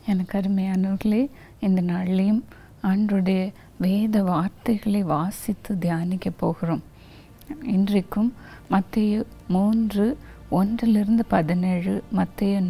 எனக்கு அருமையானவர்களே, இந்த நாள்லேயும் ஆண்டவருடைய வேத வார்த்தைகளை வாசித்து தியானிக்க போகிறோம். இன்றைக்கும் மத்தேயு 3:1-17, மத்தேயு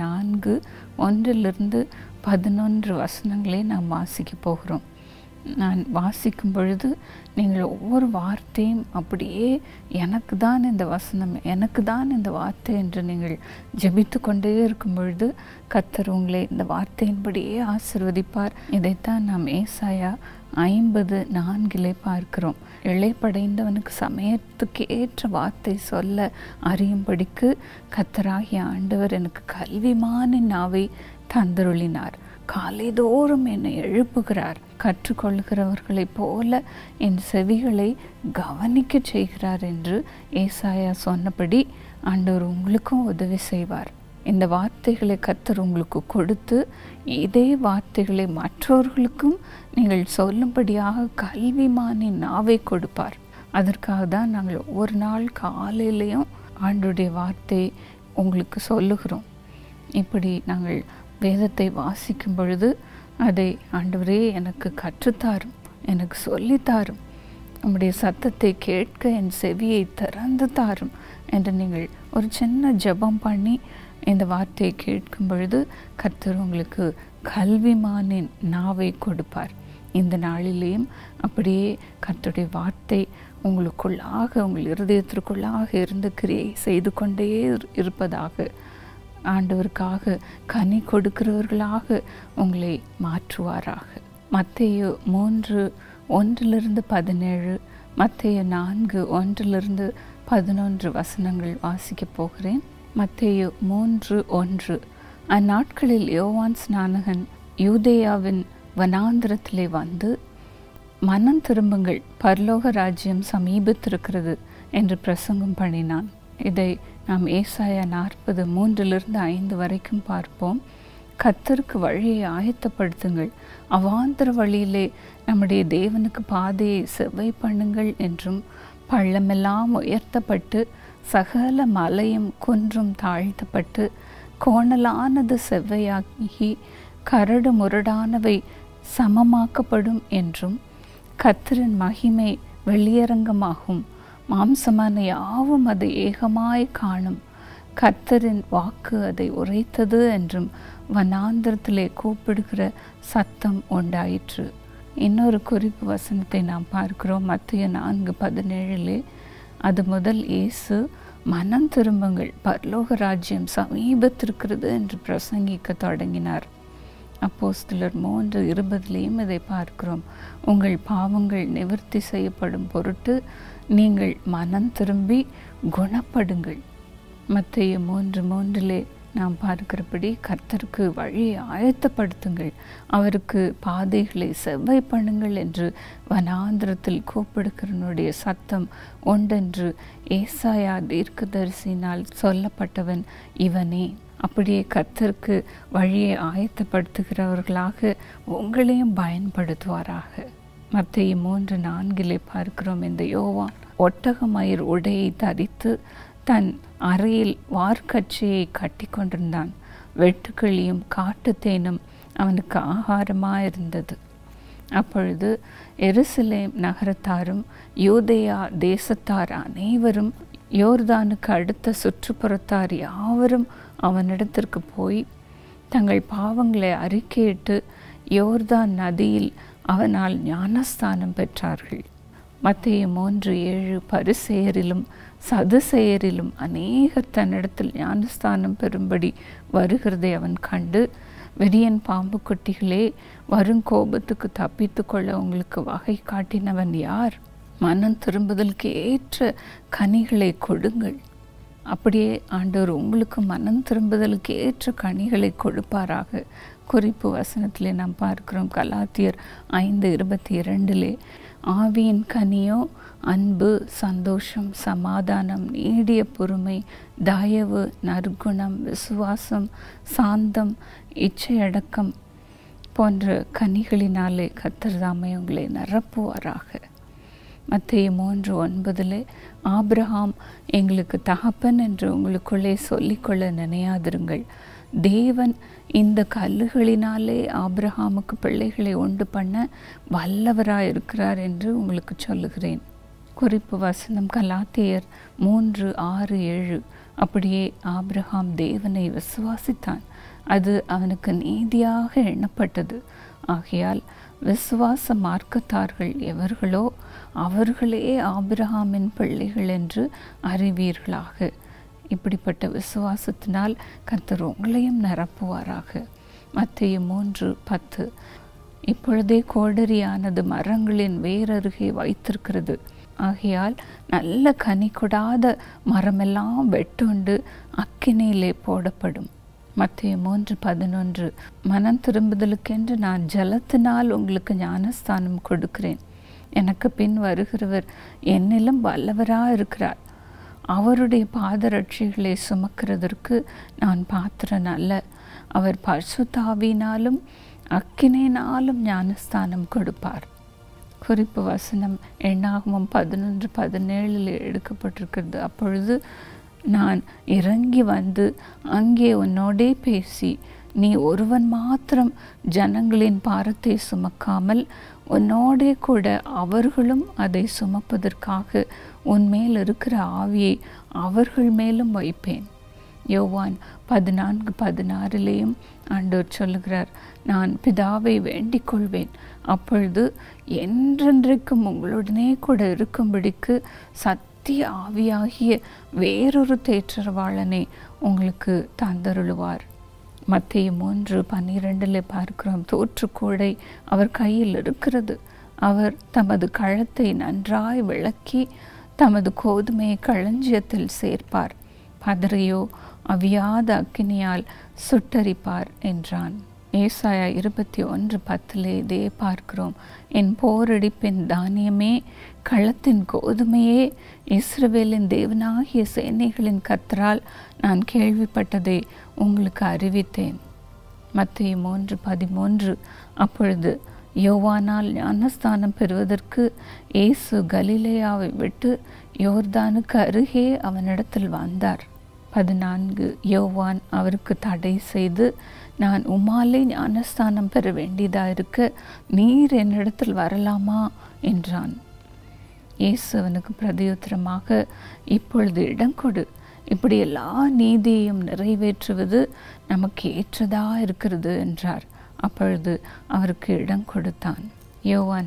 4:1-11 வசனங்களை நாம் வாசிக்க போகிறோம். நான் வாசிக்கும் பொழுது நீங்கள் ஒவ்வொரு வார்த்தையும் அப்படியே எனக்கு தான் இந்த வசனம், எனக்கு தான் இந்த வார்த்தை என்று நீங்கள் ஜெபித்து கொண்டே இருக்கும் பொழுது கர்த்தர் உங்களை இந்த வார்த்தையின்படியே ஆசீர்வதிப்பார். இதைத்தான் நாம் ஏசாயா 50:4 பார்க்கிறோம். இளைப்படைந்தவனுக்கு சமயத்துக்கு ஏற்ற வார்த்தை சொல்ல அறியும்படிக்கு கர்த்தராகிய ஆண்டவர் எனக்கு கல்விமானின் நாவை தந்தருளினார். காலைதோறும் என்னை எழுப்புகிறார். கற்றுக்கொள்கிறவர்களைப் போல என் செவிகளை கவனிக்க செய்கிறார் என்று ஏசாயா சொன்னபடி ஆண்டவர் உங்களுக்கும் உதவி செய்வார். இந்த வார்த்தைகளை கர்த்தர் உங்களுக்கு கொடுத்து இதே வார்த்தைகளை மற்றவர்களுக்கும் நீங்கள் சொல்லும்படியாக கல்விமானின் நாவை கொடுப்பார். அதற்காக தான் நாங்கள் ஒவ்வொரு நாள் காலையிலையும் ஆண்டவருடைய வார்த்தை உங்களுக்கு சொல்லுகிறோம். இப்படி நாங்கள் வேதத்தை வாசிக்கும் பொழுது அதை ஆண்டவரே எனக்கு கற்றுத்தாரும், எனக்கு சொல்லித்தாரும், உம்முடைய சத்தத்தை கேட்க என் செவியை திறந்து தாரும் என்று நீங்கள் ஒரு சின்ன ஜெபம் பண்ணி இந்த வார்த்தையை கேட்கும் பொழுது கர்த்தர் உங்களுக்கு கல்விமானின் நாவை கொடுப்பார். இந்த நாளிலேயும் அப்படியே கர்த்தருடைய வார்த்தை உங்களுக்குள்ளாக, உங்கள் இருதயத்திற்குள்ளாக இருந்து கிரியை செய்து கொண்டே இருப்பதாக, ஆண்டவருக்காக கனி கொடுக்கிறவர்களாக உங்களை மாற்றுவாராக. மத்தேயு 3:1-17, மத்தேயு 4:1-11 வசனங்கள் வாசிக்கப் போகிறேன். மத்தேயு 3:1. அந்நாட்களில் யோவான் ஸ்நானகன் யூதேயாவின் வனாந்திரத்திலே வந்து, மனம் திரும்புங்கள், பரலோக ராஜ்யம் சமீபத்திருக்கிறது என்று பிரசங்கம் பண்ணினான். இதை நாம் ஏசாயா 40:3-5 வரைக்கும் பார்ப்போம். கர்த்தருக்கு வழியை ஆயத்தப்படுத்துங்கள், அவாந்தர வழியிலே நம்முடைய தேவனுக்கு பாதையை செவ்வை பண்ணுங்கள் என்றும், பள்ளமெல்லாம் உயர்த்தப்பட்டு சகல மலையும் குன்றும் தாழ்த்தப்பட்டு கோணலானது செவ்வையாகி கரடு முரடானவை சமமாக்கப்படும் என்றும், கர்த்தரின் மகிமை வெளியரங்கமாகும், மாம்சமான யாவும் அதை ஏகமாய் காணும், கர்த்தரின் வாக்கு அதை உரைத்தது என்றும் வனாந்திரத்திலே கூப்பிடுகிற சத்தம் உண்டாயிற்று. இன்னொரு குறிப்பு வசனத்தை நாம் பார்க்கிறோம். மத்தேயு 4:17. அது முதல் இயேசு மனம் திரும்புங்கள், பரலோக ராஜ்யம் சமீபத்திருக்கிறது என்று பிரசங்கிக்க தொடங்கினார். அப்போஸ்தலர் 3:20 இதை பார்க்கிறோம். உங்கள் பாவங்கள் நிவர்த்தி செய்யப்படும் பொருட்டு நீங்கள் மனம் திரும்பி குணப்படுங்கள். மத்தேயு 3:3 நாம் பார்க்கிறபடி கர்த்தருக்கு வழியை ஆயத்தப்படுத்துங்கள், அவருக்கு பாதைகளை செவ்வை பண்ணுங்கள் என்று வனாந்திரத்தில் கூப்பிடுகிறனுடைய சத்தம் உண்டென்று ஏசாயா தீர்க்கதரிசியினால் சொல்லப்பட்டவன் இவனே. அப்படியே கர்த்தருக்கு வழியை ஆயத்தப்படுத்துகிறவர்களாக உங்களையும் பயன்படுத்துவாராக. மத்தேயு 3:4 பார்க்கிறோம். இந்த யோவான் ஒட்டகமயிர் உடையை தரித்து தன் அறையில் வார்க்கச்சையை கட்டி கொண்டிருந்தான். வெட்டுக்கிளியும் காட்டுத்தேனும் அவனுக்கு ஆகாரமாயிருந்தது. அப்பொழுது எருசலேம் நகரத்தாரும் யூதேயா தேசத்தார் அனைவரும், யோர்தானுக்கு அடுத்த சுற்றுப்புறத்தார் யாவரும் அவனிடத்திற்கு போய் தங்கள் பாவங்களை அறிக்கையிட்டு யோர்தான் நதியில் அவனால் ஞானஸ்தானம் பெற்றார்கள். மத்தேயு 3:7. பரிசேயரிலும் சதுசேயரிலும் அநேகர் தன்னிடத்தில் ஞானஸ்தானம் பெறும்படி வருகிறதை அவன் கண்டு, விரியன் பாம்பு குட்டிகளே, வரும் கோபத்துக்கு தப்பித்து கொள்ள உங்களுக்கு வகை காட்டினவன் யார்? மனம் திரும்புதலுக்கு ஏற்ற கனிகளை கொடுங்கள். அப்படியே ஆண்டவர் உங்களுக்கு மனம் திரும்புதலுக்கு ஏற்ற கனிகளை கொடுப்பாராக. குறிப்பு வசனத்திலே நாம் பார்க்கிறோம். கலாத்தியர் 5:22. ஆவியின் கனியோ அன்பு, சந்தோஷம், சமாதானம், நீடிய பொறுமை, தயவு, நற்குணம், விசுவாசம், சாந்தம், இச்சையடக்கம் போன்ற கனிகளினாலே கர்த்தர் தாமே உங்களை நிரப்புவாராக. மத்தேயு 3:9. ஆபிரகாம் எங்களுக்கு தகப்பன் என்று உங்களுக்குள்ளே சொல்லிக்கொள்ள நினையாதிருங்கள், தேவன் இந்த கல்லுகளினாலே ஆபிரகாமுக்கு பிள்ளைகளை உண்டு பண்ண வல்லவராய் இருக்கிறார் என்று உங்களுக்கு சொல்லுகிறேன். குறிப்பு வசனம் கலாத்தியர் 3:6-7. அப்படியே ஆபிரகாம் தேவனை விசுவாசித்தான், அது அவனுக்கு நீதியாக எண்ணப்பட்டது. ஆகையால் விசுவாச மார்க்கத்தார்கள் எவர்களோ அவர்களே ஆபிரகாமின் பிள்ளைகள் என்று அறிவீர்களாக. இப்படிப்பட்ட விசுவாசத்தினால் கர்த்தர் உங்களையும் நிரப்புவாராக. மத்தேயு 3:10. இப்பொழுதே கோடரியானது மரங்களின் வேரருகே வைத்திருக்கிறது. ஆகையால் நல்ல கனி கொடாத மரமெல்லாம் வெட்டுண்டு அக்கினியிலே போடப்படும். மத்தேயு 3:11. மனம் திரும்புதலுக்கென்று நான் ஜலத்தினால் உங்களுக்கு ஞானஸ்தானம் கொடுக்கிறேன். எனக்கு பின் வருகிறவர் என்னிலும் வல்லவராக இருக்கிறார். அவருடைய பாதரட்சிகளை சுமக்கிறதற்கு நான் பாத்திரன் அல்ல. அவர் பரிசுத்தாவியினாலும் அக்கினியினாலும் ஞானஸ்தானம் கொடுப்பார். குறிப்பு வசனம் எண்ணாகமம் 11:17 எடுக்கப்பட்டிருக்கிறது. அப்பொழுது நான் இறங்கி வந்து அங்கே உன்னோடே பேசி, நீ ஒருவன் மாத்திரம் ஜனங்களின் பாரத்தை சுமக்காமல் உன்னோடே கூட அவர்களும் அதை சுமப்பதற்காக உன்மேல் இருக்கிற ஆவியை அவர்கள் மேலும் வைப்பேன். யோவான் 14:16 ஆண்டவர் சொல்லுகிறார், நான் பிதாவை வேண்டிக் கொள்வேன், அப்பொழுது என்றென்றைக்கும் உங்களுடனே கூட இருக்கும்படிக்கு சத்திய ஆவியாகிய வேறொரு தேற்றரவாளனை உங்களுக்கு தந்தருளுவார். மத்தேயு 3:12 பார்க்கிறோம், தோற்றுக்கூடை அவர் கையில் இருக்கிறது. அவர் தமது கழத்தை நன்றாய் விளக்கி தமது கோதுமையை களஞ்சியத்தில் சேர்ப்பார், பதரையோ அவியாத அக்கினியால் சுட்டரிப்பார் என்றான். ஏசாயா 21:10 இதே பார்க்கிறோம், என் போரடிப்பின் தானியமே, களத்தின் கோதுமையே, இஸ்ரவேலின் தேவனாகிய சேனைகளின் கர்த்தரால் நான் கேள்விப்பட்டதை உங்களுக்கு அறிவித்தேன். மத்தேயு 3:13. அப்பொழுது யோவானால் ஞானஸ்தானம் பெறுவதற்கு இயேசு கலிலேயாவை விட்டு யோர்தானுக்கு அருகே அவனிடத்தில் வந்தார். 14. யோவான் அவருக்கு தடை செய்து, நான் உம்மாலே ஞானஸ்தானம் பெற வேண்டியதாயிருக்க நீர் என்னிடத்தில் வரலாமா என்றான். இயேசு அவனுக்கு பிரதியுத்தரமாக, இப்பொழுது இடம் கொடு, இப்படி எல்லா நீதியையும் நிறைவேற்றுவது நமக்கு ஏற்றதா இருக்கிறது என்றார். அப்பொழுது அவருக்கு இடம் கொடுத்தான். யோவான்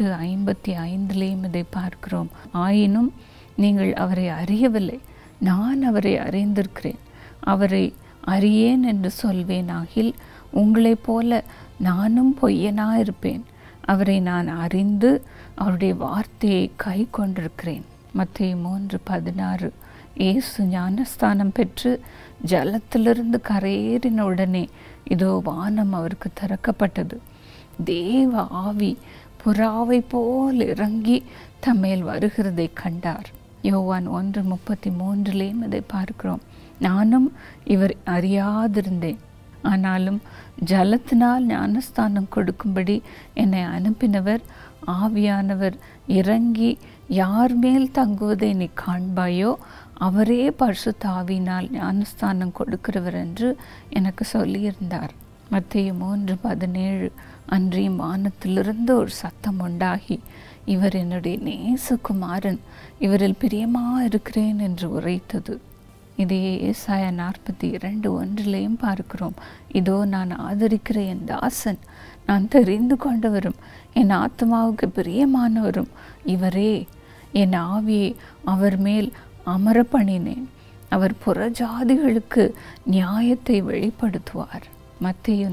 8:55 இதை பார்க்கிறோம், ஆயினும் நீங்கள் அவரை அறியவில்லை, நான் அவரை அறிந்திருக்கிறேன். அவரை அறியேன் என்று சொல்வேனாகில் உங்களைப் போல நானும் பொய்யனாயிருப்பேன். அவரை நான் அறிந்து அவருடைய வார்த்தையை கை கொண்டிருக்கிறேன். மத்தேயு 3:16. இயேசு ஞானஸ்தானம் பெற்று ஜலத்திலிருந்து கரையேறின உடனே இதோ வானம் அவருக்கு திறக்கப்பட்டது. தேவ ஆவி புறாவை போல் இறங்கி தம்மேல் வருகிறதை கண்டார். யோவான் 1:33 இதை பார்க்கிறோம், நானும் இவர் அறியாதிருந்தேன், ஆனாலும் ஜலத்தினால் ஞானஸ்தானம் கொடுக்கும்படி என்னை அனுப்பினவர் ஆவியானவர் இறங்கி யார் மேல் தங்குவதை நீ காண்பாயோ அவரே பரிசுத்த ஆவியினால் ஞானஸ்தானம் கொடுக்கிறவர் என்று எனக்கு சொல்லியிருந்தார். மத்தேயு 3:17. அன்றியும் வானத்திலிருந்து ஒரு சத்தம் உண்டாகி, இவர் என்னுடைய நேசகுமாரன், இவரில் பிரியமாக இருக்கிறேன் என்று உரைத்தது. இதையே ஏசாயா 42:1 பார்க்கிறோம், இதோ நான் ஆதரிக்கிற என் தாசன், நான் தெரிந்து கொண்டவரும் என் ஆத்மாவுக்கு பிரியமானவரும் இவரே. என் ஆவியை அவர் மேல் அமர பண்ணினேன், அவர் புறஜாதிகளுக்கு நியாயத்தை வெளிப்படுத்துவார். மத்தேயு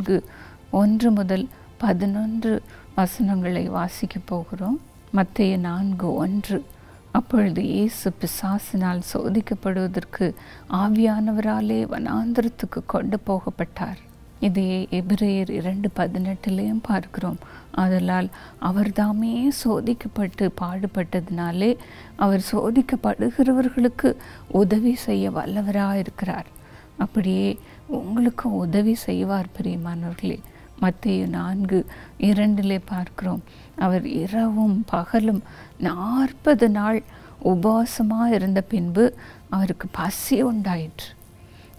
4:1-11 வாசிக்க போகிறோம். மத்தேயு 4:1. அப்பொழுது இயேசு பிசாசினால் சோதிக்கப்படுவதற்கு ஆவியானவராலே வனாந்திரத்துக்கு கொண்டு போகப்பட்டார். இதையே எபிரேயர் 2:18 பார்க்கிறோம். ஆதலால் அவர் தாமே சோதிக்கப்பட்டு பாடுபட்டதினாலே அவர் சோதிக்கப்படுகிறவர்களுக்கு உதவி செய்ய வல்லவராயிருக்கிறார். அப்படியே உங்களுக்கு உதவி செய்வார் பிரியமானவர்களே. மத்தேயு 4:2 பார்க்கிறோம், அவர் இரவும் பகலும் 40 நாள் உபவாசமாக இருந்த பின்பு அவருக்கு பசி உண்டாயிற்று.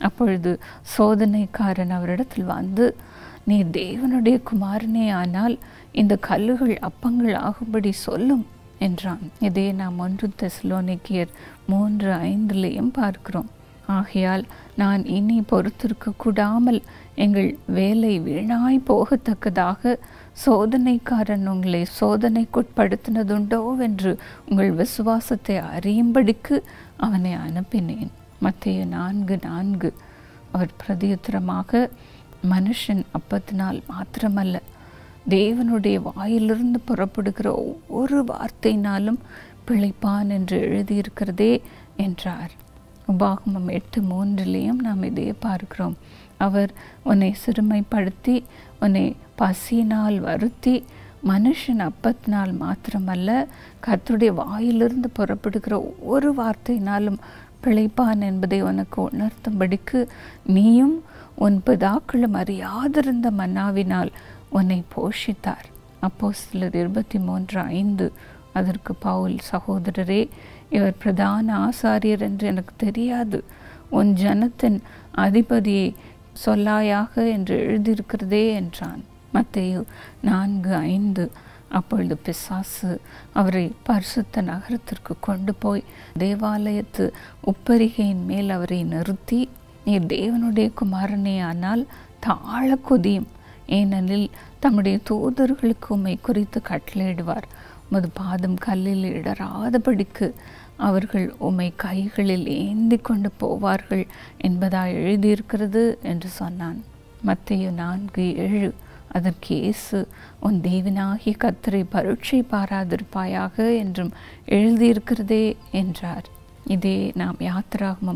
அப்பொழுது சோதனைக்காரன் அவரிடத்தில் வந்து, நீ தேவனுடைய குமாரனே ஆனால் இந்த கல்லுகள் அப்பங்கள் ஆகும்படி சொல்லும் என்றான். இதே நாம் 1 தெசலோனிக்கேயர் 3:5 பார்க்கிறோம். ஆகையால் நான் இனி பொறுத்திருக்க கூடாமல் எங்கள் வேலை வீணாய் போகத்தக்கதாக சோதனைக்காரன் உங்களை சோதனைக்குட்படுத்தினதுண்டோ என்று உங்கள் விசுவாசத்தை அறியும்படிக்கு அவனை அனுப்பினேன். மத்தேயு 4:4. அவர் பிரதியுத்தரமாக, மனுஷன் அப்பத்தினால் மாத்திரமல்ல, தேவனுடைய வாயிலிருந்து புறப்படுகிற ஒவ்வொரு வார்த்தையினாலும் பிழைப்பான் என்று எழுதியிருக்கிறதே என்றார். உபாகமம் 8:3 நாம் இதே பார்க்கிறோம். அவர் உன்னை சிறுமைப்படுத்தி உன்னை பசியினால் வருத்தி, மனுஷன் அப்பத்தினால் மாத்திரமல்ல, கர்த்தருடைய வாயிலிருந்து புறப்படுகிற ஒவ்வொரு வார்த்தையினாலும் பிழைப்பான் என்பதை உனக்கு உணர்த்தும்படிக்கு நீயும் உன் பிதாக்களும் அறியாதிருந்த மன்னாவினால் உன்னை போஷித்தார். அப்போஸ்தலர் 23:5. அதற்கு பவுல், சகோதரரே, இவர் பிரதான ஆசாரியர் என்று எனக்கு தெரியாது, உன் ஜனத்தின் அதிபதியை சொல்லாயாக என்று எழுதியிருக்கிறதே என்றான். மத்தேயு 4:5. அப்பொழுது பிசாசு அவரை பரிசுத்த நகரத்திற்கு கொண்டு போய் தேவாலயத்து உப்பரிகையின் மேல் அவரை நிறுத்தி, நீ தேவனுடைய குமாரனே ஆனால் தாழ கொதியும், ஏனெனில் தம்முடைய தூதர்களுக்கு உம்மை குறித்து கட்டளையிடுவார், உமது பாதம் கல்லில் இடராதபடிக்கு அவர்கள் உம்மை கைகளில் ஏந்தி கொண்டு போவார்கள் என்பதாய் எழுதியிருக்கிறது என்று சொன்னான். மத்தேயு 4:7. அதற்கு இயேசு, உன் தேவனாகிய கர்த்தரை பரீட்சை பாராதிருப்பாயாக என்றும் எழுதியிருக்கிறதே என்றார். இதே நாம் யாத்திராகமம்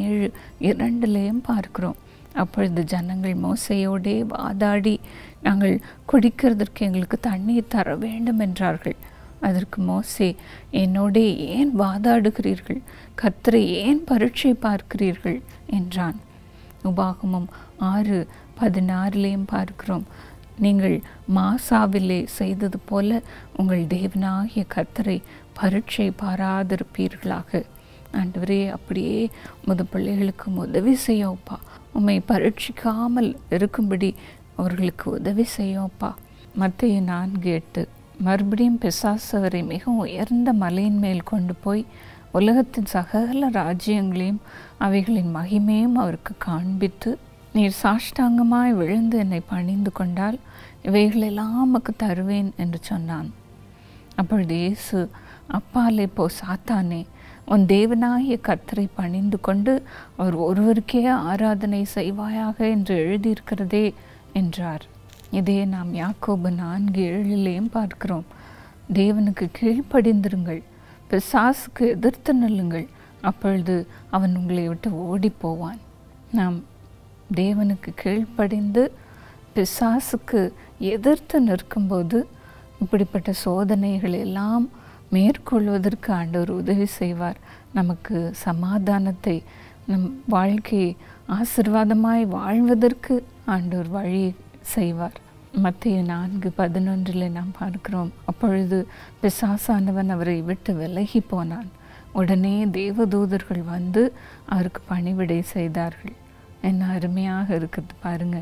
17:2 பார்க்கிறோம். அப்பொழுது ஜனங்கள் மோசேயோடே வாதாடி, நாங்கள் குடிக்கிறதற்கு எங்களுக்கு தண்ணீர் தர வேண்டும் என்றார்கள். அதற்கு மோசே, என்னோடே ஏன் வாதாடுகிறீர்கள்? கர்த்தரை ஏன் பரீட்சை பார்க்கிறீர்கள் என்றான். உபாகமம் 6:16 பார்க்கிறோம். நீங்கள் மாசாவிலே செய்தது போல உங்கள் தேவனாகிய கர்த்தரை பரீட்சை பாராதிருப்பீர்களாக. ஆண்டவரே, அப்படியே உமது பிள்ளைகளுக்கு உதவி செய்யோப்பா, உம்மை பரீட்சிக்காமல் இருக்கும்படி அவர்களுக்கு உதவி செய்யோப்பா. மத்தேயு 4:8. மறுபடியும் பிசாசு அவரை மிகவும் உயர்ந்த மலையின் மேல் கொண்டு போய் உலகத்தின் சகல ராஜ்யங்களையும் அவைகளின் மகிமையும் அவருக்கு காண்பித்து, நீர் சாஷ்டாங்கமாய் விழுந்து என்னை பணிந்து கொண்டால் இவைகளெல்லாம் உமக்கு தருவேன் என்று சொன்னான். அப்பொழுது இயேசு, அப்பாலே போ சாத்தானே, உன் தேவனாகிய கர்த்தரை பணிந்து கொண்டு அவர் ஒருவருக்கே ஆராதனை செய்வாயாக என்று எழுதியிருக்கிறதே என்றார். இதே நாம் யாக்கோபு 4:7 பார்க்கிறோம். தேவனுக்கு கீழ்ப்படிந்திருங்கள், பிசாசுக்கு எதிர்த்து நில்லுங்கள், அப்பொழுது அவன் உங்களை விட்டு ஓடி போவான். நாம் தேவனுக்கு கீழ்ப்படிந்து பிசாசுக்கு எதிர்த்து நிற்கும்போது இப்படிப்பட்ட சோதனைகள் எல்லாம் மேற்கொள்வதற்கு ஆண்டவர் உதவி செய்வார். நமக்கு சமாதானத்தை, நம் வாழ்க்கையை ஆசீர்வாதமாய் வாழ்வதற்கு ஆண்டவர் வழி செய்வார். மத்தேயு 4:11 நாம் பார்க்கிறோம். அப்பொழுது பிசாசானவன் அவரை விட்டு விலகி போனான். உடனே தேவதூதர்கள் வந்து அவருக்கு பணிவிடை செய்தார்கள். என்ன அருமையாக இருக்கிறது பாருங்க.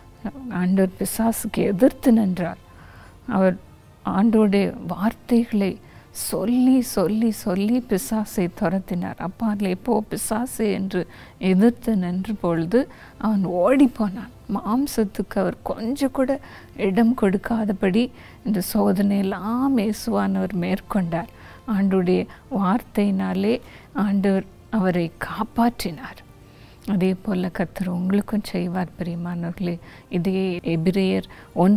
ஆண்டவர் பிசாசுக்கு எதிர்த்து நின்றார். அவர் ஆண்டோடைய வார்த்தைகளை சொல்லி சொல்லி சொல்லி பிசாசை துரத்தினார். அப்பாலே போ பிசாசு என்று எதிர்த்து நின்ற பொழுது அவன் ஓடி போனான். மாம்சத்துக்கு அவர் கொஞ்சம் கூட இடம் கொடுக்காதபடி இந்த சோதனையெல்லாம் இயேசுவானவர் மேற்கொண்டார். ஆண்டோடைய வார்த்தையினாலே ஆண்டவர் அவரை காப்பாற்றினார். அதே போல் கர்த்தர் உங்களுக்கும் செய்வார் பிரியமானவர்களே. இதே எபிரேயர்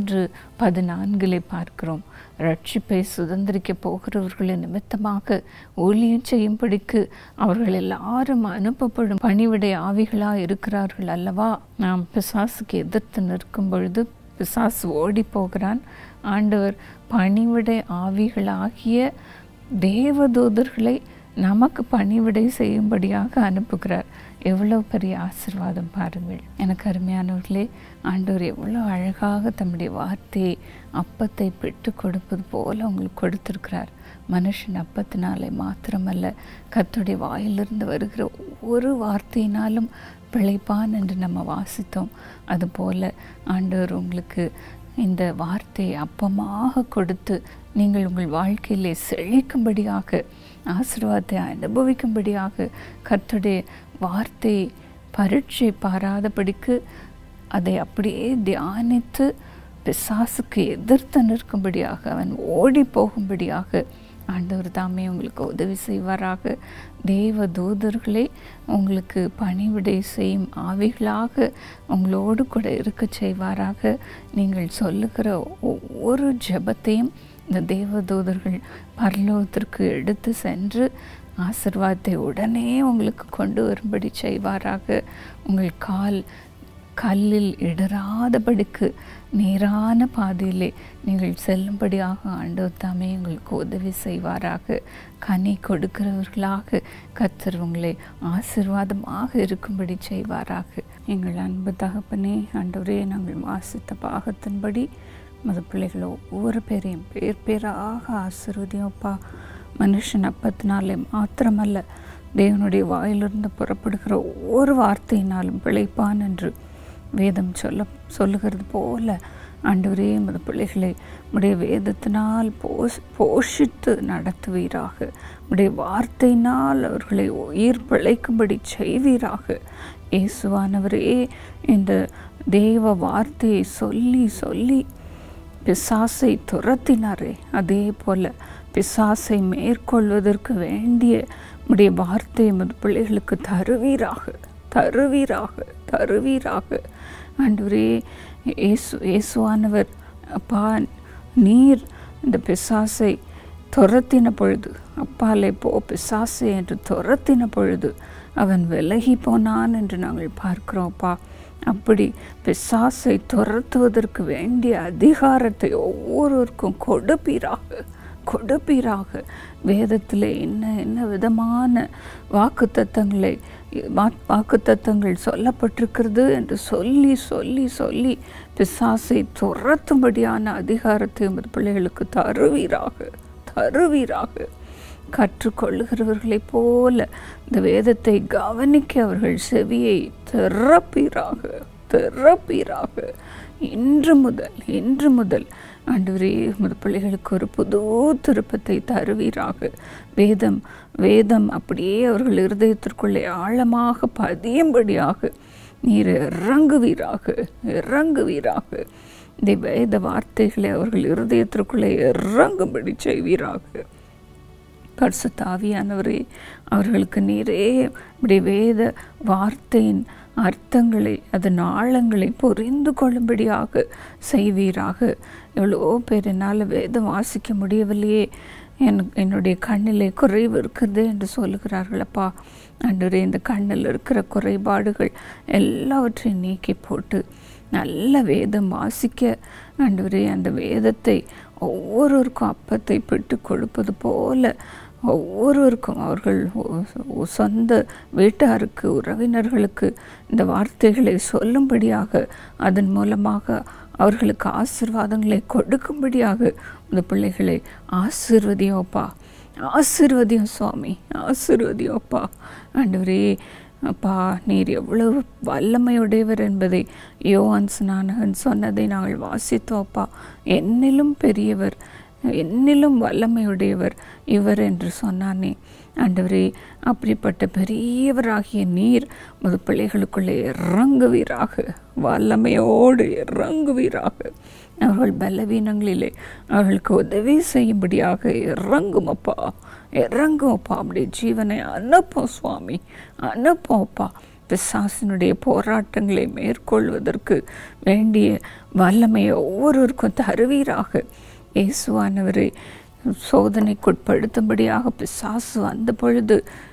1:14 பார்க்கிறோம். ரட்சிப்பை சுதந்திரிக்க போகிறவர்களின் நிமித்தமாக ஊழியம் செய்யும்படிக்கு அவர்கள் எல்லாரும் அனுப்பப்படும் பணிவிடை ஆவிகளாக இருக்கிறார்கள் அல்லவா. நாம் பிசாசுக்கு எதிர்த்து நிற்கும் பொழுது பிசாசு ஓடி போகிறான். ஆண்டவர் பணிவிடை ஆவிகளாகிய தேவதூதர்களை நமக்கு பணிவிடை செய்யும்படியாக அனுப்புகிறார். எவ்வளோ பெரிய ஆசீர்வாதம் பாருங்கள். எனக்கு அருமையானவர்களே, ஆண்டவர் எவ்வளோ அழகாக தம்முடைய வார்த்தையை அப்பத்தை பெற்று கொடுப்பது போல உங்களுக்கு கொடுத்திருக்கிறார். மனுஷன் அப்பத்தினாலே மாத்திரமல்ல, கர்த்தருடைய வாயிலிருந்து வருகிற ஒவ்வொரு வார்த்தையினாலும் பிழைப்பான் என்று நம்ம வாசித்தோம். அதுபோல் ஆண்டவர் உங்களுக்கு இந்த வார்த்தையை அப்பமாக கொடுத்து நீங்கள் உங்கள் வாழ்க்கையிலே செழிக்கும்படியாக, ஆசீர்வாதத்தை அனுபவிக்கும்படியாக, கர்த்தருடைய வார்த்தை பரீட்சை பாராதபடிக்கு அதை அப்படியே தியானித்து பிசாசுக்கு எதிர்த்து நிற்கும்படியாக, அவன் ஓடி போகும்படியாக ஆண்டவர் தாமே உங்களுக்கு உதவி செய்வாராக. தேவ தூதர்களை உங்களுக்கு பணிவிடை செய்யும் ஆவிகளாக உங்களோடு கூட இருக்க செய்வாராக. நீங்கள் சொல்லுகிற ஒவ்வொரு ஜெபத்தையும் இந்த தேவ தூதர்கள் பரலோகத்திற்கு எடுத்து சென்று ஆசீர்வாதத்தை உடனே உங்களுக்கு கொண்டு வரும்படி செய்வாராக. உங்கள் கல்லில் இடராதபடிக்கு நேரான பாதையிலே நீங்கள் செல்லும்படியாக ஆண்டவர் தாமே உங்களுக்கு உதவி செய்வாராக. கனி கொடுக்கிறவர்களாக கர்த்தர் உங்களை ஆசீர்வாதமாக இருக்கும்படி செய்வாராக. எங்கள் அன்பு தகப்பனே, ஆண்டவரே, நாங்கள் வாசித்த பாகத்தின்படி மத பிள்ளைகள் ஒவ்வொரு பேரையும் பேர் பேராக ஆசீர்வதியோப்பா. மனுஷன் அப்பத்தினாலே மாத்திரமல்ல, தேவனுடைய வாயிலிருந்து புறப்படுகிற ஒவ்வொரு வார்த்தையினாலும் பிழைப்பான் என்று வேதம் சொல்லுகிறது போல ஆண்டவரே, மத பிள்ளைகளை உடைய வேதத்தினால் போஷித்து நடத்துவீராக. உடைய வார்த்தையினால் அவர்களை உயிர் பிழைக்கும்படி செய்வீராக. இயேசுவானவரே, இந்த தேவ வார்த்தையை சொல்லி சொல்லி பிசாசை துரத்தினாரே, அதே போல பிசாசை மேற்கொள்வதற்கு வேண்டிய உடைய வார்த்தையை மது பிள்ளைகளுக்கு தருவீராக, தருவீராக, தருவீராக. ஆண்டவரே, இயேசுவானவர் அப்பா, நீர் இந்த பிசாசை துரத்தின பொழுது, அப்பாலே போ பிசாசை என்று துரத்தின பொழுது அவன் விலகி போனான் என்று நாங்கள் பார்க்கிறோம்ப்பா. அப்படி பிசாசை துரத்துவதற்கு வேண்டிய அதிகாரத்தை ஒவ்வொருவருக்கும் கொடுப்பீராக, கொடுப்பீராக. வேதத்தில் என்ன விதமான வாக்குத்தத்தங்கள் சொல்லப்பட்டிருக்கிறது என்று சொல்லி சொல்லி சொல்லி பிசாசை துரத்தும்படியான அதிகாரத்தை உமது பிள்ளைகளுக்கு தருவீராக, தருவீராக. கற்றுக்கொள்ளுகிறவர்களைப் போல இந்த வேதத்தை கவனிக்க அவர்கள் செவியை திறப்பீராக, திறப்பீராக. இன்று முதல் ஆண்டவரே, உமது பிள்ளைகளுக்கு ஒரு புது திருப்பத்தை தருவீராக. வேதம் அப்படியே அவர்கள் இருதயத்திற்குள்ளே ஆழமாக பதியும்படியாக நீர் இறங்குவீராக, இறங்குவீராக. இந்த வேத வார்த்தைகளை அவர்கள் இருதயத்திற்குள்ளே இறங்கும்படி செய்வீராக. பரிசுத்த ஆவியானவரே, அவர்களுக்கு நீரே இப்படி வேத வார்த்தையின் அர்த்தங்களை, அதன் ஆழங்களை புரிந்து கொள்ளும்படியாக செய்வீராக. எவ்வளோ பேர் என்னால் வேதம் வாசிக்க முடியவில்லையே, என்னுடைய கண்ணிலே குறைவு இருக்கிறது என்று சொல்லுகிறார்களப்பா. ஆண்டவரே, இந்த கண்ணில் இருக்கிற குறைபாடுகள் எல்லாவற்றையும் நீக்கி போட்டு நல்ல வேதம் வாசிக்க ஆண்டவரே, அந்த வேதத்தை ஒவ்வொருவருக்கும் அப்பத்தை பெற்று கொடுப்பது போல ஒவ்வொருவருக்கும் அவர்கள் சொந்த வீட்டாருக்கு, உறவினர்களுக்கு இந்த வார்த்தைகளை சொல்லும்படியாக, அதன் மூலமாக அவர்களுக்கு ஆசீர்வாதங்களை கொடுக்கும்படியாக இந்த பிள்ளைகளை ஆசீர்வதியோப்பா, ஆசீர்வதியும் சுவாமி, ஆசீர்வதியோப்பா. ஆண்டவரே அப்பா, நீர் எவ்வளவு வல்லமையுடையவர் என்பதை யோவான் ஸ்நானகன் சொன்னதை நாங்கள் வாசித்தோப்பா. என்னிலும் பெரியவர், என்னிலும் வல்லமையுடையவர் இவர் என்று சொன்னானே. ஆண்டவரே, அப்படிப்பட்ட பெரியவராகிய நீர் முது பிள்ளைகளுக்குள்ளே இறங்குவீராக, வல்லமையோடு இறங்குவீராக. அவர்கள் பலவீனங்களிலே அவர்களுக்கு உதவி செய்யும்படியாக இறங்குமப்பா, இறங்குமப்பா. அப்படி ஜீவனை அனுப்போம் சுவாமி, அனுப்போப்பா. பிசாசினுடைய போராட்டங்களை மேற்கொள்வதற்கு வேண்டிய வல்லமையை ஒவ்வொருவருக்கும் தருவீராக. இயேசுவானவரை சோதனைக்குட்படுத்தும்படியாக பிசாசு வந்த பொழுது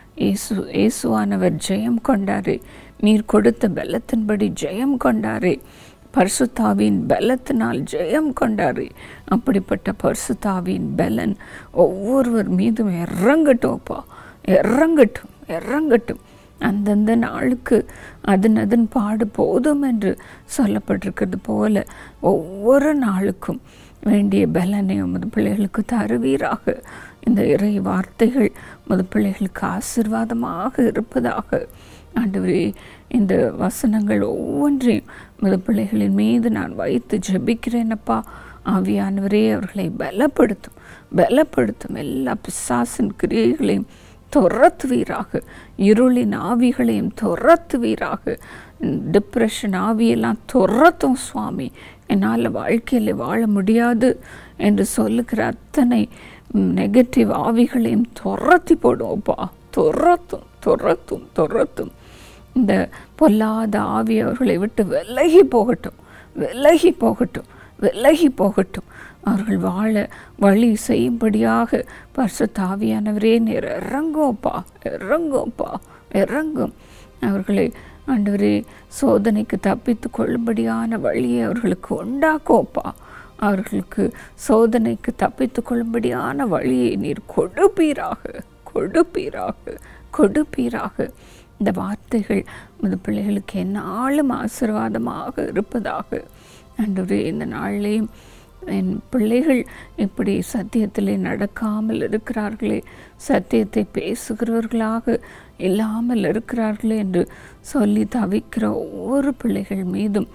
இயேசுவானவர் ஜெயம் கொண்டாரே. நீர் கொடுத்த பலத்தின்படி ஜெயம் கொண்டாரே. பரிசுத்தாவின் பலத்தினால் ஜெயம் கொண்டாரே. அப்படிப்பட்ட பரிசுத்தாவின் பலன் ஒவ்வொருவர் மீதும் இறங்கட்டோப்பா, இறங்கட்டும், இறங்கட்டும். அந்தந்த நாளுக்கு அதன் பாடு போதும் என்று சொல்லப்பட்டிருக்கிறது போல ஒவ்வொரு நாளுக்கும் வேண்டிய பலனை உமது பிள்ளைகளுக்கு தருவீராக. இந்த இறை வார்த்தைகள் உமது பிள்ளைகளுக்கு ஆசீர்வாதமாக இருப்பதாக. ஆண்டவரே, இந்த வசனங்கள் ஒவ்வொன்றையும் உமது பிள்ளைகளின் மீது நான் வைத்து ஜெபிக்கிறேனப்பா. ஆவியானவரே, அவர்களை பலப்படுத்தும், பலப்படுத்தும். எல்லா பிசாசின் கிரியைகளையும் துரத்துவீராக, இருளின் ஆவிகளையும் துரத்துவீராக. டிப்ரெஷன் ஆவியெல்லாம் துரத்தும் சுவாமி. என்னால் வாழ்க்கையில் வாழ முடியாது என்று சொல்லுகிற அத்தனை நெகட்டிவ் ஆவிகளையும் துரத்தி போடுவோம்ப்பா. துரத்தும், துரத்தும், துரத்தும். இந்த பொல்லாத ஆவி அவர்களை விட்டு விலகி போகட்டும், விலகி போகட்டும், விலகி போகட்டும். அவர்கள் வாழ வழி செய்யும்படியாக பரிசுத்த ஆவியானவரே நீர் இறங்கும்ப்பா, இறங்கும்ப்பா, இறங்கும். அவர்களை ஆண்டவரே சோதனைக்கு தப்பித்து கொள்ளும்படியான வழியை அவர்களுக்கு உண்டாக்கும்ப்பா. அவர்களுக்கு சோதனைக்கு தப்பித்து கொள்ளும்படியான வழியை நீர் கொடுப்பீராக, கொடுப்பீராக, கொடுப்பீராக. இந்த வார்த்தைகள் இந்த பிள்ளைகளுக்கு எந்நாளும் ஆசீர்வாதமாக இருப்பதாக. ஆண்டவரே, இந்த நாளிலேயும் என் பிள்ளைகள் இப்படி சத்தியத்திலே நடக்காமல் இருக்கிறார்களே, சத்தியத்தை பேசுகிறவர்களாக இல்லாமல் இருக்கிறார்களே என்று சொல்லி தவிக்கிற ஒவ்வொரு பிள்ளைகள் மீதும்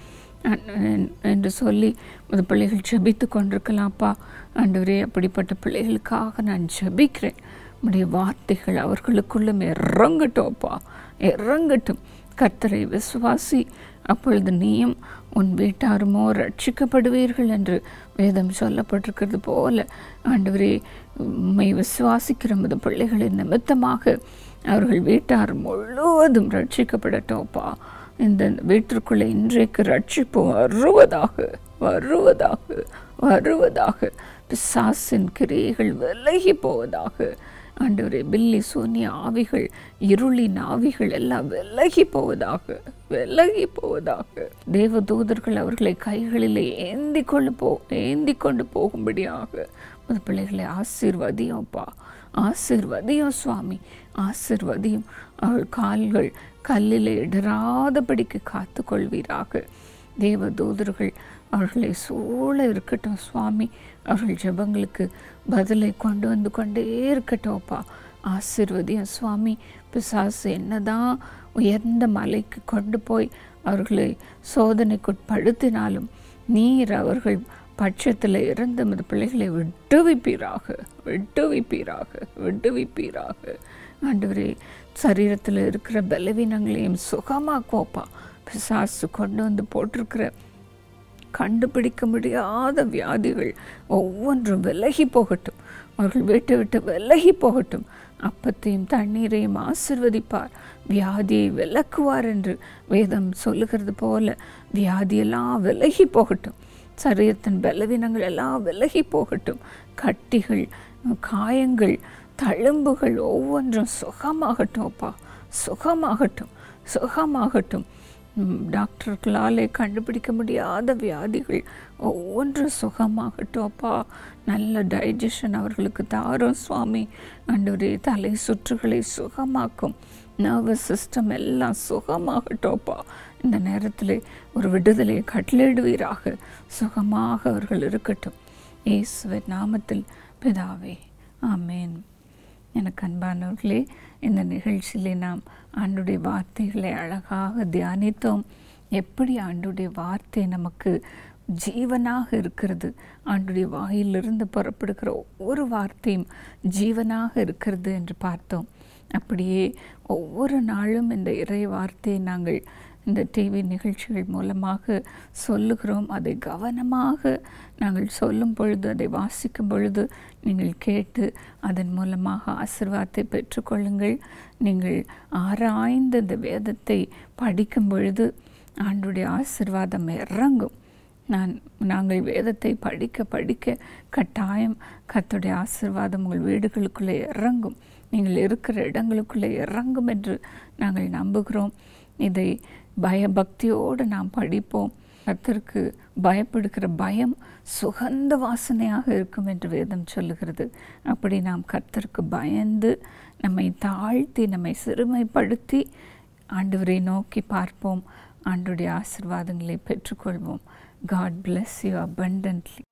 என்று சொல்லி அந்த பிள்ளைகள் ஜெபித்து கொண்டிருக்கலாம்ப்பா. ஆண்டவரே, அப்படிப்பட்ட பிள்ளைகளுக்காக நான் ஜெபிக்கிறேன். உம்முடைய வார்த்தைகள் அவர்களுக்குள்ளும் இறங்கட்டும்ப்பா, இறங்கட்டும். கர்த்தரை விசுவாசி, அப்பொழுது நீயும் உன் வீட்டாருமோ ரட்சிக்கப்படுவீர்கள் என்று வேதம் சொல்லப்பட்டிருக்கிறது போல ஆண்டவரே, உம்மை விசுவாசிக்கிற மது பிள்ளைகளின் நிமித்தமாக அவர்கள் வீட்டார் முழுவதும் ரட்சிக்கப்படட்டும்ப்பா. இந்த வீட்டிற்குள்ளே இன்றைக்கு ரட்சிப்பு வருவதாக, வருவதாக, வருவதாக. பிசாசின் கிரியைகள் விலகி போவதாக. ஆண்டவரே, பில்லி சூனிய ஆவிகள், இருளின் ஆவிகள் எல்லாம் விலகி போவதாக, விலகி போவதாக. தேவதூதர்கள் அவர்களை கைகளில் ஏந்தி கொண்டு போகும்படியாக அந்த பிள்ளைகளை ஆசீர்வதியும்ப்பா, ஆசீர்வதியும் சுவாமி, ஆசீர்வதியும். அவள் கால்கள் கல்லில் இடராதபடிக்கு காத்து கொள்வீராக. தேவதூதர்கள் அவர்களை சூழ இருக்கட்டும் சுவாமி. அவர்கள் ஜெபங்களுக்கு பதிலை கொண்டு வந்து கொண்டே இருக்கட்டும்ப்பா. ஆசீர்வதியும் சுவாமி. பிசாசு என்னதான் உயர்ந்த மலைக்கு கொண்டு போய் அவர்களை சோதனைக்குட்படுத்தினாலும் நீர் அவர்கள் பட்சத்தில் இருந்து அந்த பிள்ளைகளை விட்டுவிப்பீராக, விட்டுவிப்பீராக, விட்டுவிப்பீராக. ஆண்டவரே, சரீரத்தில் இருக்கிற பலவீனங்களையும் சுகமாக்குவோப்பா. பிசாசு கொண்டு வந்து போட்டிருக்கிற கண்டுபிடிக்க முடியாத வியாதிகள் ஒவ்வொன்றும் விலகி போகட்டும். அவர்கள் வீட்டை விட்டு விலகி போகட்டும். அப்பத்தையும் தண்ணீரையும் ஆசிர்வதிப்பார், வியாதியை விலக்குவார் என்று வேதம் சொல்லுகிறது போல வியாதியெல்லாம் விலகி போகட்டும். சரீரத்தின் பலவீனங்கள் எல்லாம் விலகி போகட்டும். கட்டிகள், காயங்கள், தழும்புகள் ஒவ்வொன்றும் சுகமாகட்டும்ப்பா, சுகமாகட்டும், சுகமாகட்டும். டாக்டர்களாலே கண்டுபிடிக்க முடியாத வியாதிகள் ஒவ்வொன்றும் சுகமாகட்டும்ப்பா. நல்ல டைஜஷன் அவர்களுக்கு தாரும் சுவாமி. ஆண்டவரே, தலை சுற்றுகளை சுகமாக்கும். நர்வஸ் சிஸ்டம் எல்லாம் சுகமாகட்டும்ப்பா. இந்த நேரத்தில் ஒரு விடுதலையை கட்டளையிடுவீராக. சுகமாக அவர்கள் இருக்கட்டும். இயேசுவின் நாமத்தில் பிதாவே, ஆமேன். எனக்கு அன்பானவர்களே, இந்த நிகழ்ச்சியிலே நாம் ஆண்டுடைய வார்த்தைகளை அழகாக தியானித்தோம். எப்படி ஆண்டுடைய வார்த்தை நமக்கு ஜீவனாக இருக்கிறது. ஆண்டுடைய வாயிலிருந்து புறப்படுகிற ஒவ்வொரு வார்த்தையும் ஜீவனாக இருக்கிறது என்று பார்த்தோம். அப்படியே ஒவ்வொரு நாளும் இந்த இறை வார்த்தையை நாங்கள் இந்த டிவி நிகழ்ச்சிகள் மூலமாக சொல்லுகிறோம். அதை கவனமாக நாங்கள் சொல்லும் பொழுது, அதை வாசிக்கும் பொழுது நீங்கள் கேட்டு அதன் மூலமாக ஆசீர்வாதத்தை பெற்றுக்கொள்ளுங்கள். நீங்கள் ஆராய்ந்து இந்த வேதத்தை படிக்கும் பொழுது ஆண்டுடைய ஆசீர்வாதம் இறங்கும். நாங்கள் வேதத்தை படிக்க படிக்க கட்டாயம் கர்த்தருடைய ஆசீர்வாதம் உங்கள் வீடுகளுக்குள்ளே இறங்கும், நீங்கள் இருக்கிற இடங்களுக்குள்ளே இறங்கும் என்று நாங்கள் நம்புகிறோம். இதை பயபக்தியோடு நாம் படிப்போம். கர்த்தருக்கு பயப்படுகிற பயம் சுகந்த வாசனையாக இருக்கும் என்று வேதம் சொல்லுகிறது. அப்படி நாம் கர்த்தருக்கு பயந்து நம்மை தாழ்த்தி நம்மை சிறுமைப்படுத்தி ஆண்டவரை நோக்கி பார்ப்போம். ஆண்டவருடைய ஆசீர்வாதங்களை பெற்றுக்கொள்வோம். God bless you abundantly.